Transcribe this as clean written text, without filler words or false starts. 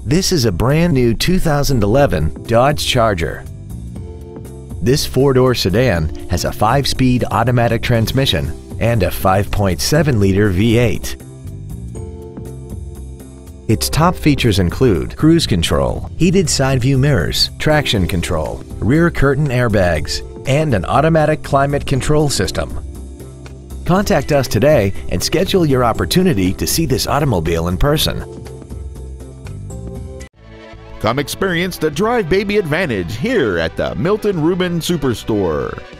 This is a brand new 2011 Dodge Charger. This four-door sedan has a 5-speed automatic transmission and a 5.7-liter V8. Its top features include cruise control, heated side view mirrors, traction control, rear curtain airbags, and an automatic climate control system. Contact us today and schedule your opportunity to see this automobile in person. Come experience the Drive Baby Advantage here at the Milton Ruben Superstore.